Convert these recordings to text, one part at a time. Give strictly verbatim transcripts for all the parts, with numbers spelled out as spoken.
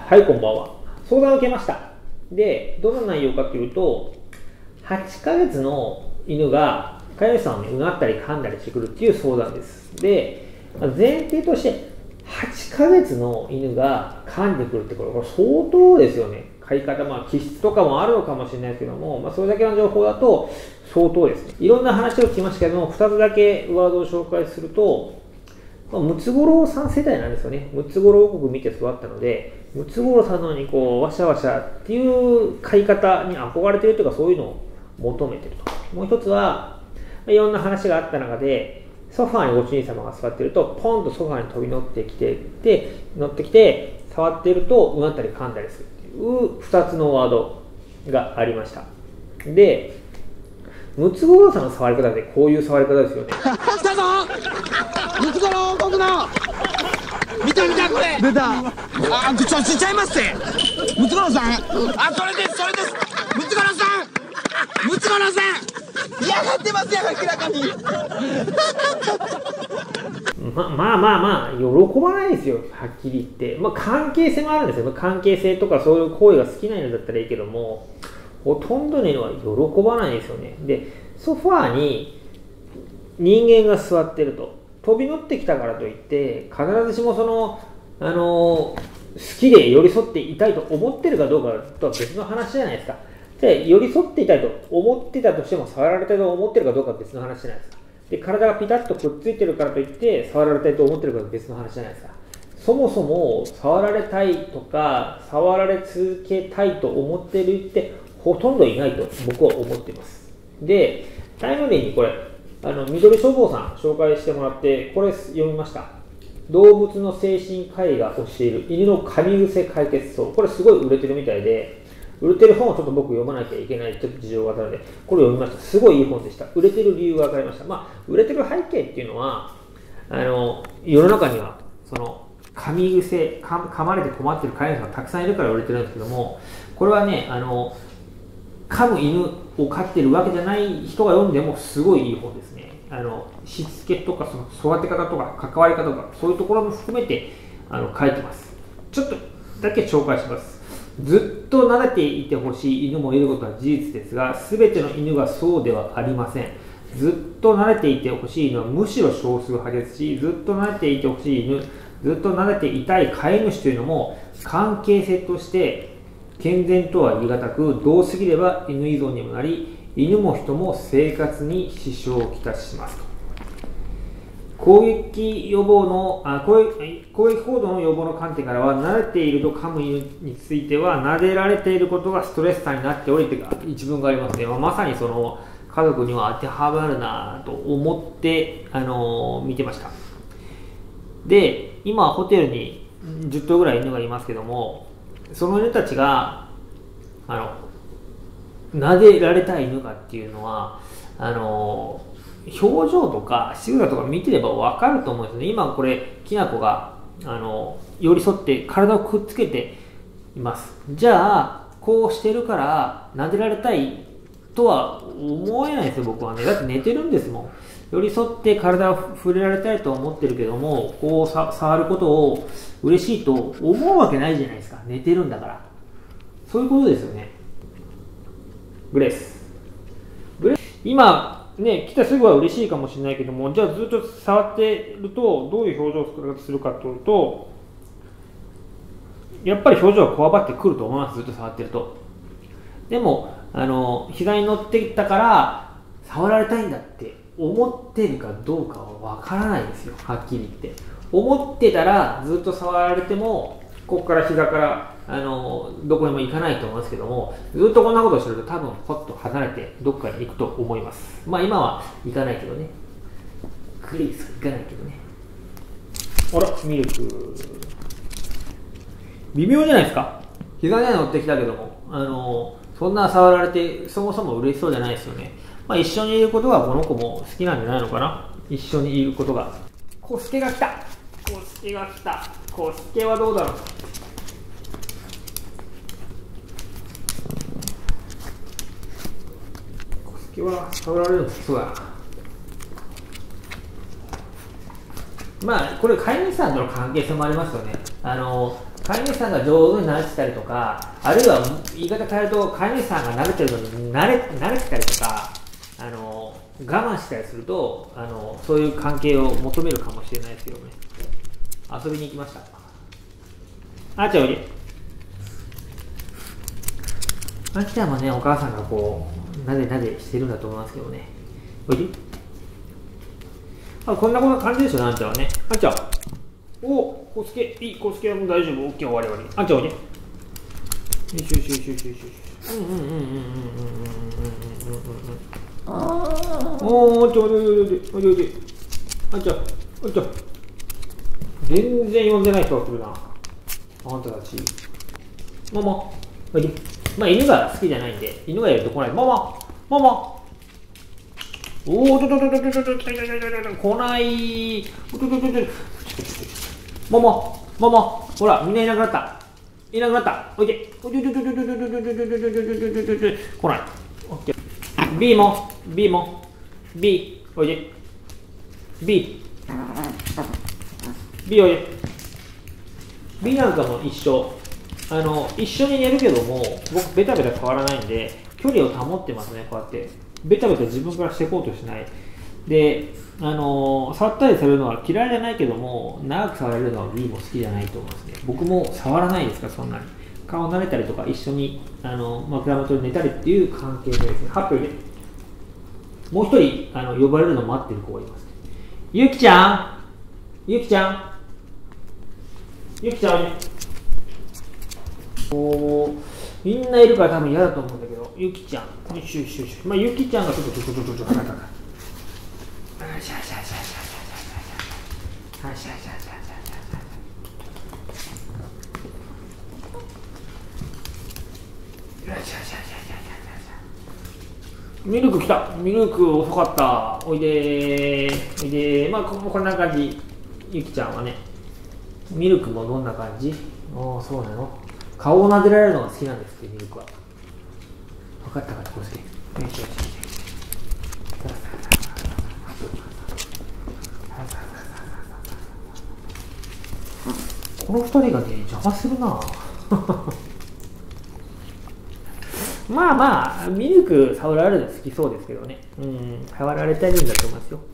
はい、こんばんは。相談を受けました。で、どんな内容かというと、はちかげつの犬が飼い主さんをね、うなったり噛んだりしてくるっていう相談です。で、前提として、はちかげつの犬が噛んでくるってこれ、これ相当ですよね。飼い方、まあ、気質とかもあるのかもしれないですけども、まあ、それだけの情報だと相当ですね。いろんな話を聞きましたけども、ふたつだけワードを紹介すると、まあ、ムツゴロウさん世代なんですよね。ムツゴロウ王国見て育ったので、ムツゴロウさんのようにこう、ワシャワシャっていう飼い方に憧れてるというか、そういうのを求めてると。もう一つは、いろんな話があった中で、ソファーにご主人様が座っていると、ポンとソファーに飛び乗ってきて、で、乗ってきて、触っていると、うなったり噛んだりするっていうふたつのワードがありました。で、ムツゴロウさんの触り方ってこういう触り方ですよね。 来たぞムツゴロウ王国の見た見たこれ出たあちょちちゃいますってムツゴロウさんあそれですそれですムツゴロウさんムツゴロウさん嫌がってますやん明らかにままあまあまあ喜ばないですよ、はっきり言って。まあ関係性もあるんですよ。関係性とかそういう行為が好きな犬だったらいいけども、ほとんどの犬は喜ばないですよね。で、ソファーに人間が座ってると、飛び乗ってきたからといって必ずしもその、あの好きで寄り添っていたいと思ってるかどうかとは別の話じゃないですか。で、寄り添っていたいと思ってたとしても、触られたいと思ってるかどうかは別の話じゃないですか。で、体がピタッとくっついてるからといって触られたいと思ってるかは別の話じゃないですか。そもそも触られたいとか触られ続けたいと思ってるってほとんどいないと僕は思っています。で、タイムリーにこれあの緑消防さん紹介してもらって、これ読みました。動物の精神科医が教える犬の噛み癖解決法。これすごい売れてるみたいで、売れてる本をちょっと僕読まなきゃいけないちょっと事情があったので、これ読みました。すごいいい本でした。売れてる理由が分かりました。まあ、売れてる背景っていうのは、あの世の中にはその噛み癖、噛まれて困ってる飼い主がたくさんいるから売れてるんですけども、これはね、あの噛む犬を飼ってるわけじゃない人が読んでもすごいいい本ですね。あのしつけとかその育て方とか関わり方とかそういうところも含めてあの書いてます。ちょっとだけ紹介します。ずっと撫でていてほしい犬もいることは事実ですが、全ての犬がそうではありません。ずっと撫でていてほしい犬はむしろ少数派ですし、ずっと撫でていてほしい犬、ずっと撫でていたい飼い主というのも関係性として健全とは言い難く、どうすぎれば犬依存にもなり、犬も人も生活に支障をきたしますと。攻撃予防のあ攻撃攻撃行動の予防の観点からは、慣れていると噛む犬については撫でられていることがストレス差になっておりという一文がありますので、まあ、まさにその家族には当てはまるなと思って、あのー、見てました。で、今ホテルにじゅっとうぐらい犬がいますけども、その犬たちがあの撫でられたい犬かっていうのはあの表情とか仕草とか見てれば分かると思うんですね。今これきなこがあの寄り添って体をくっつけています。じゃあこうしてるから撫でられたいとは思えないですよ、僕はね。だって寝てるんですもん。寄り添って体を触れられたいと思ってるけども、こうさ触ることを嬉しいと思うわけないじゃないですか。寝てるんだから。そういうことですよね。グレース。グレース。今、ね、来たすぐは嬉しいかもしれないけども、じゃあずっと触ってると、どういう表情をするかというと、やっぱり表情がこわばってくると思います、ずっと触ってると。でも、あの、膝に乗ってきたから、触られたいんだって思ってるかどうかはわからないですよ、はっきり言って。思ってたら、ずっと触られても、ここから膝からあのどこにも行かないと思いますけども、ずっとこんなことをしてると多分ポッと離れてどっかに行くと思います。まあ今は行かないけどね。クリス行かないけどね。あら、ミルク。微妙じゃないですか。膝には乗ってきたけども、あのそんな触られてそもそも嬉しそうじゃないですよね。まあ一緒にいることがこの子も好きなんじゃないのかな。一緒にいることが。コスケが来た。コスケが来た。コスケはどうだろう。コスケは触られるのそうだな。まあこれ飼い主さんとの関係性もありますよね。あの飼い主さんが上手に慣れてたりとか、あるいは言い方変えると飼い主さんが慣れてるのに慣れ慣れてたりとか、あの我慢したりすると、あのそういう関係を求めるかもしれないですけどね。遊びに行きました。あーちゃんおいで。あーちゃんもね、お母さんがこうなでなでしてるんだと思いますけどね。おいで。あ、こんな感じですよね、あんちゃんはね。あんちゃん。おお、コスケ、いい、コスケはもう大丈夫。オッケー、終わり終わり。あんちゃんおいで。よしよしよしよしよし。うんうんうんうんうんうんうんうんうんうん。おー、ちょ、おいでおいでおいでおいでおいで。あんちゃん、あんちゃん。全然呼んでない人が来るな。あんたたち。ママ、おいで。まあ、犬が好きじゃないんで、犬がいると来ない。ママ、ママ。おお、とととととととと来ない。おとととと。ママ、ママ、ほら、みんないなくなった。いなくなった。おいで。おいで。来ない。オッケー。B も、B も、B、おいで。B、B おいで。B なんかも一緒。あの、一緒に寝るけども、僕、ベタベタ変わらないんで、距離を保ってますね、こうやって。ベタベタ自分からしていこうとしない。で、あのー、触ったりするのは嫌いじゃないけども、長く触れるのは B も好きじゃないと思いますね。僕も触らないですから、そんなに。顔撫でたりとか、一緒に、あのー、枕元で寝たりっていう関係ですね。発表で。もう一人、あの、呼ばれるのを待ってる子がいます。ゆきちゃんゆきちゃんゆきちゃんおー、みんないるから多分嫌だと思うんだけど、ゆきちゃん。よしよしよし。まあ、ゆきちゃんがちょっとちょっとちょっとちょっとちょっとシャシャシャシャシャシャシャシャシャシャシャシャシャミルク来た。ミルク遅かった。おいでー。おいでー。まあ、ここんな感じ。ゆきちゃんはね。ミルクもどんな感じ？おー、そうなの？顔を撫でられるのが好きなんですって、ミルクは。分かったかな、こうして。よしよしよし。この二人がね、邪魔するなまあまあ、ミルク触られるの好きそうですけどね。うん、触られたいんだと思いますよ。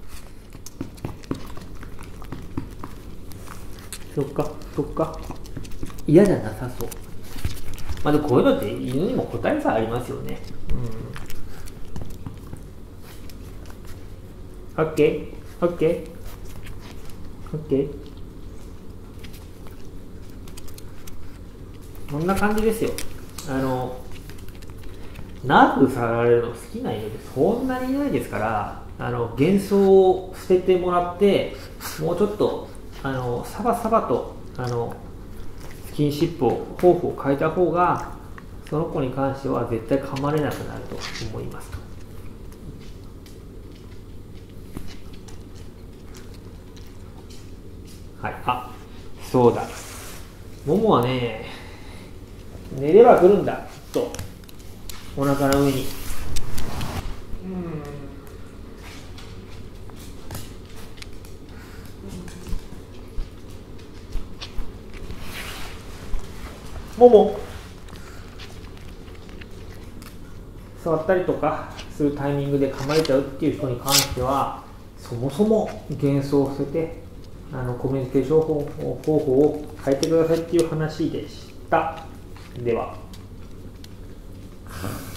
そっか、そっか。嫌じゃなさそう。まあでもこういうのって犬にも個体差ありますよね。うん。オッケー、オッケー、オッケー。こんな感じですよ。あの、ナーフ触られるの好きな犬でそんなにいないですから、あの、幻想を捨ててもらって、もうちょっと、あの、サバサバと、あの、スキンシップを、方法を変えた方が、その子に関しては絶対噛まれなくなると思います。はい、あ、そうだ。ももはね、寝れば来るんだ、きっと。お腹の上に。うん。もも。触ったりとかするタイミングで噛まれちゃうっていう人に関しては、そもそも幻想を捨てて、あのコミュニケーション方法、方法を変えてくださいっていう話でした。では。